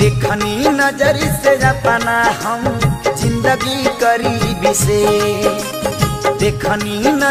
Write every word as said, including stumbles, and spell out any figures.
देखनी नजर से अपना हम जिंदगी करीब से, देखनी